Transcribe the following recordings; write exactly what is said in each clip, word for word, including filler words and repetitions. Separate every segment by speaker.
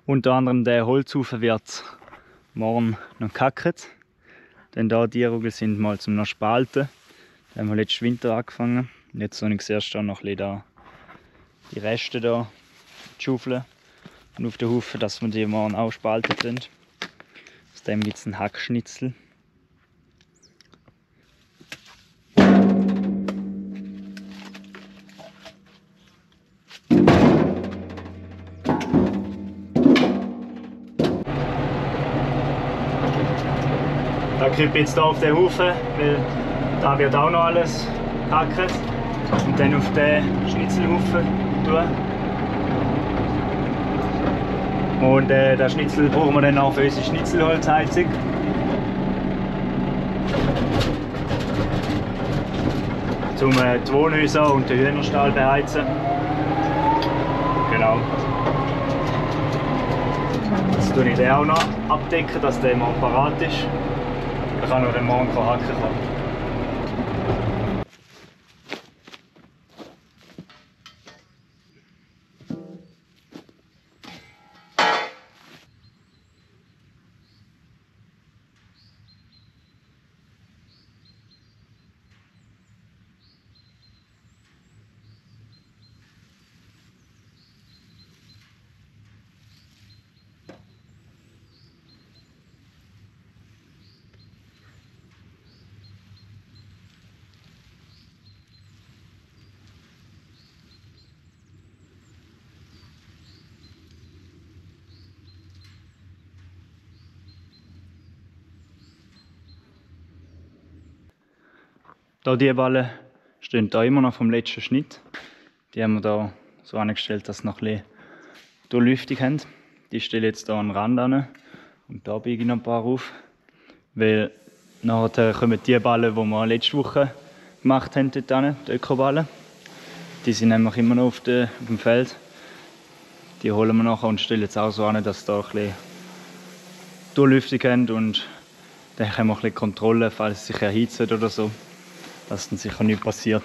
Speaker 1: Unter anderem der Holzhaufen wird morgen noch gehackt. Denn da die Rugel sind mal zum noch spalten. Da haben wir letzten Winter angefangen. Und jetzt habe ich zuerst noch ein bisschen da die Reste da schaufeln und auf den Haufen, dass wir die morgen auch spalten sind. Aus dem gibt es einen Hackschnitzel. Da krippe ich jetzt hier auf den Haufen, weil da wird auch noch alles gehackt. Und dann auf den Schnitzelhaufen tun. Und äh, den Schnitzel brauchen wir dann auch für unsere Schnitzelholzheizung. Zum äh, die Wohnhäuser und den Hühnerstall beheizen. Genau. Jetzt tue ich den auch noch abdecken, dass der mal parat ist. Dann kann er den morgen hacken kommen. Da die Ballen stehen da immer noch vom letzten Schnitt. Die haben wir da so angestellt, dass sie noch ein bisschen Durchlüftung haben. Die stelle ich jetzt hier an den Rand an und da biege ich noch ein paar auf. Weil nachher kommen die Ballen, die wir letzte Woche gemacht haben, dort hin, die Ökoballen. Die sind nämlich immer noch auf, de, auf dem Feld. Die holen wir nachher und stellen jetzt auch so an, dass sie da ein bisschen Durchlüftung haben und dann haben wir ein bisschen Kontrolle, falls sie sich erhitzen oder so. Dass dann sicher nichts passiert.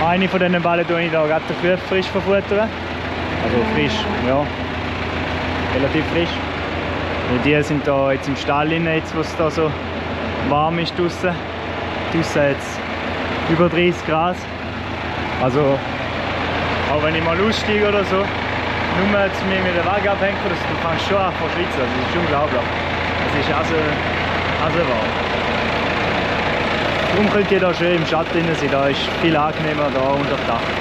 Speaker 1: Eine von diesen Ballen tue ich da gerade den Kühe frisch verfuttern. Also frisch, ja. Relativ frisch. Und die sind da jetzt im Stall rein, jetzt wo es da so warm ist draußen. Draußen jetzt über dreißig Grad. Also auch wenn ich mal aussteige oder so, nur zu mir mit der Waage abhängen, dann kannst du schon einfach schwitzen. Also, das ist unglaublich. Es ist also, also warm. Darum könnt ihr da schön im Schatten sein, da ist viel angenehmer da unter dem Dach.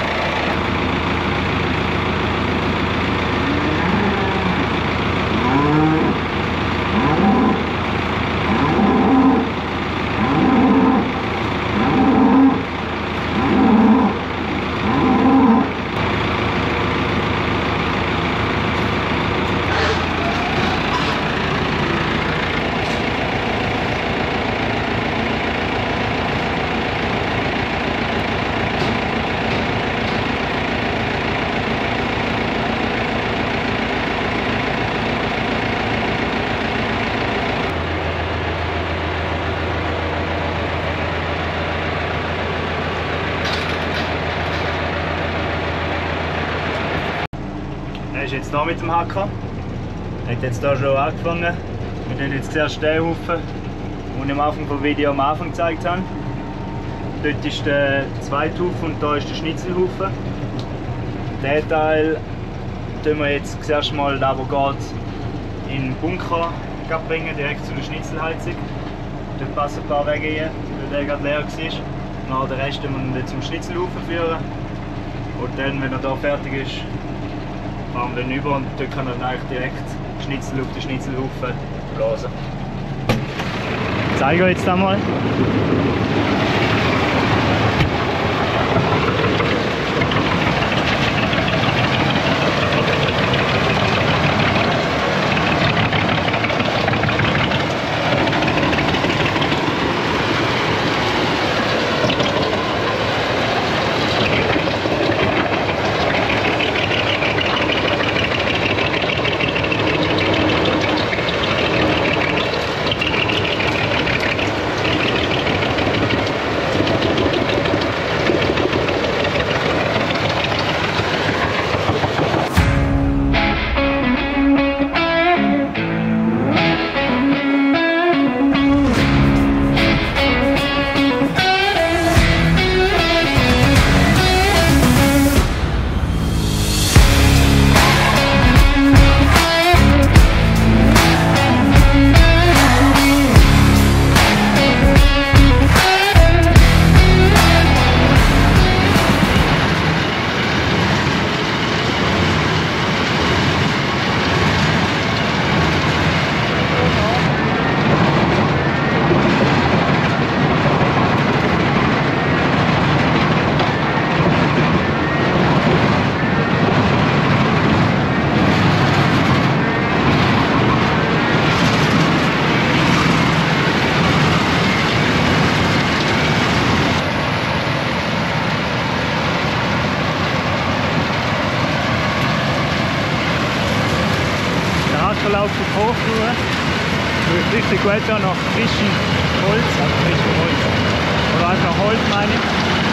Speaker 1: Er ist jetzt hier mit dem Hacker. Er hat jetzt hier schon angefangen. Wir sehen jetzt zuerst den Haufen, den ich am Anfang vom Video am Anfang gezeigt habe. Dort ist der zweite Haufen und hier ist der Schnitzelhaufen. Diesen Teil tun wir jetzt zuerst mal da, wo geht, in den Bunker bringen, direkt zu der Schnitzelheizung. Dort passen ein paar Wege rein, weil der gerade leer war. Und den Rest müssen wir zum Schnitzelhaufen führen. Und dann, wenn er hier fertig ist, fahren wir dann über und dort kann er dann eigentlich direkt Schnitzel auf den Schnitzelhaufen blasen. Ich zeige euch jetzt einmal. Verlauf der Hochruhe. Es riecht richtig gut an nach frischem Holz, also frischem Holz. Oder einfach Holz meine ich.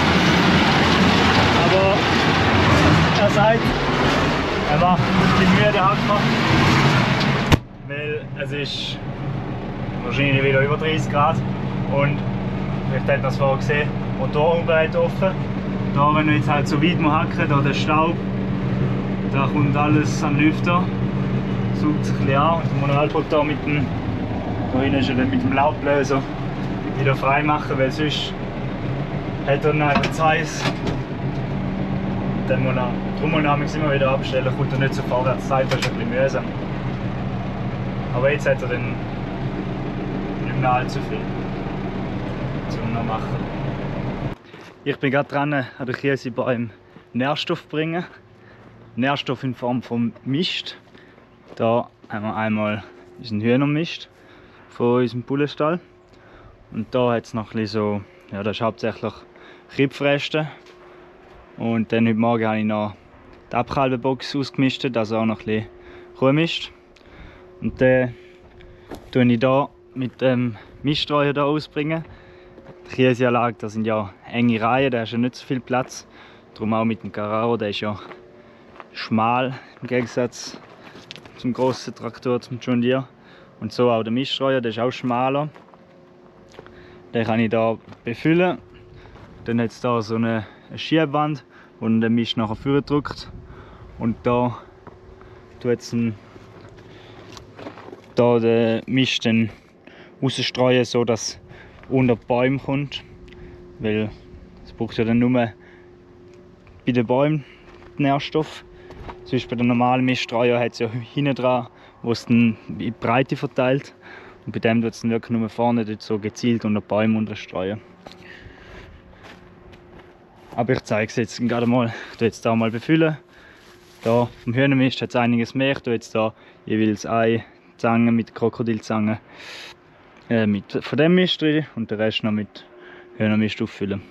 Speaker 1: Aber er sagt, er macht ein bisschen Mühe, der Hacker. Weil es ist wahrscheinlich wieder über dreißig Grad. Und vielleicht habt ihr das vorher gesehen, Motorumbreit offen. Da, wenn wir jetzt halt so weit hacken, da der Staub, da kommt alles an den Lüfter. Saugt sich ein bisschen an und dann muss man halt da mit dem, da hinten ist er dann mit dem Laubbläser wieder frei machen, weil sonst hat er dann einfach zu heiß. Dann muss er, darum muss er immer wieder abstellen, kommt er nicht so vorwärts, das ist ein bisschen mühsam. Aber jetzt hat er dann nicht mehr allzu viel zum noch machen. Ich bin gerade dran, an der Kirsebäume Nährstoff bringen. Nährstoff in Form von Mist. Da haben wir einmal unseren Hühnermist von unserem Bullenstall. Und da hat es noch ein bisschen so, ja, das ist hauptsächlich Kipfreste. Und dann heute Morgen habe ich noch die Abkalbenbox ausgemistet, also auch noch ein bisschen Kuhmist. Und dann tue ich hier mit dem Miststreuer hier ausbringen. Kiesanlage, da sind ja enge Reihen, da hast du ja nicht so viel Platz. Darum auch mit dem Carraro, der ist ja schmal im Gegensatz zum grossen Traktor, zum John Deere. Und so auch der Miststreuer, der ist auch schmaler. Den kann ich hier befüllen. Dann hat es hier so eine Schiebwand, wo man den Mist nachher vordrückt. Und da tut es den Mist dann rausstreuen, so dass unter die Bäume kommt. Weil es braucht ja dann nur bei den Bäumen den Nährstoff. Sonst bei den normalen Miststreuer hat es ja hinten dran, wo es dann in die Breite verteilt. Und bei dem wird es dann wirklich nur vorne dort so gezielt unter die Bäume unterstreuen. Aber ich zeige es jetzt gerade mal. Ich tue jetzt hier mal befüllen. Da vom Hühnermist hat es einiges mehr. Ich tue jetzt hier jeweils eine Zange mit Krokodilzange äh, mit von dem Mist drin und den Rest noch mit Hühnermist auffüllen.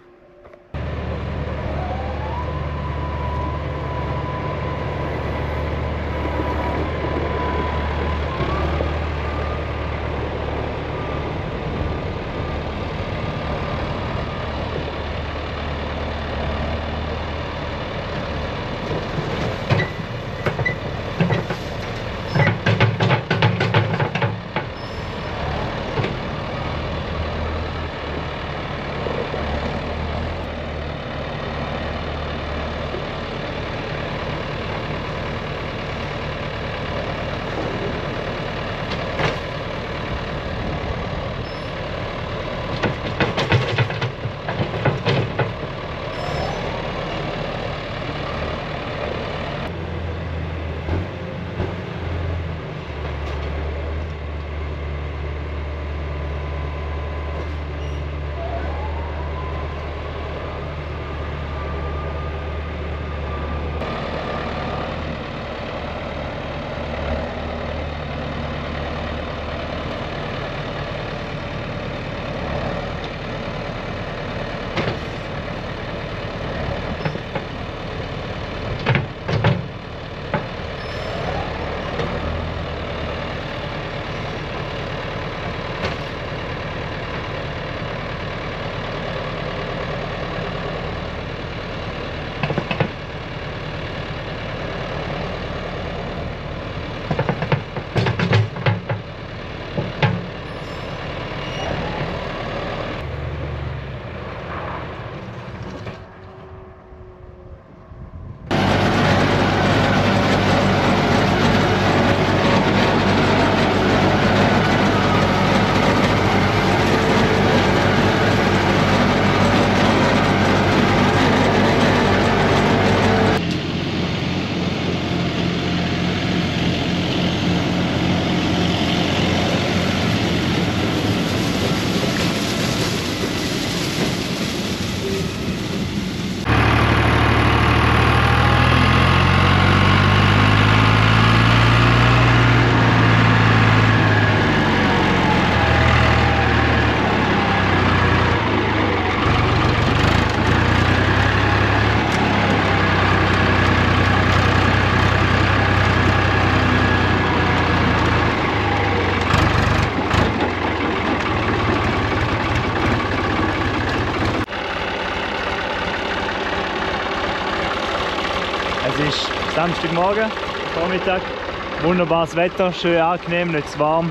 Speaker 1: Es ist Samstagmorgen, Vormittag, wunderbares Wetter, schön angenehm, nicht zu warm,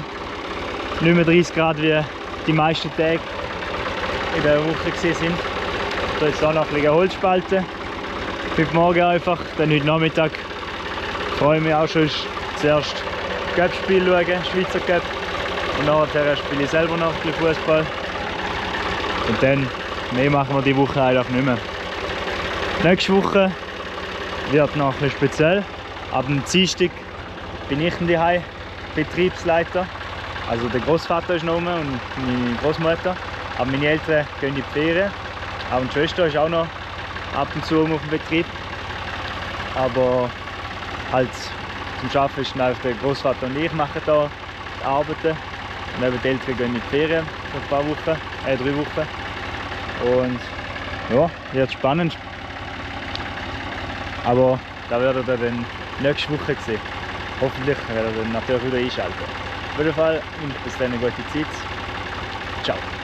Speaker 1: nicht mehr dreißig Grad wie die meisten Tage in der Woche waren. Ich habe jetzt auch noch ein bisschen Holzspalten. Heute Morgen einfach, dann heute Nachmittag freue ich mich auch schon zuerst Cup-Spiel schauen, Schweizer Cup, und nachher spiele ich selber noch ein bisschen Fußball. Und dann, mehr machen wir die Woche einfach nicht mehr. Nächste Woche wird noch ein bisschen speziell. Ab dem Dienstag bin ich dann daheim, Betriebsleiter. Also der Großvater ist noch rum und meine Großmutter. Aber meine Eltern gehen in die Ferien. Auch die Schwester ist auch noch ab und zu auf dem Betrieb. Aber halt zum Arbeiten ist dann einfach der Großvater und ich machen da die Arbeiten. Und eben die Eltern gehen in die Ferien für ein paar Wochen, äh, drei Wochen. Und ja, wird spannend. Aber da werdet ihr dann nächste Woche sehen. Hoffentlich werdet ihr dann natürlich wieder einschalten. Auf jeden Fall, bis dann eine gute Zeit. Ciao.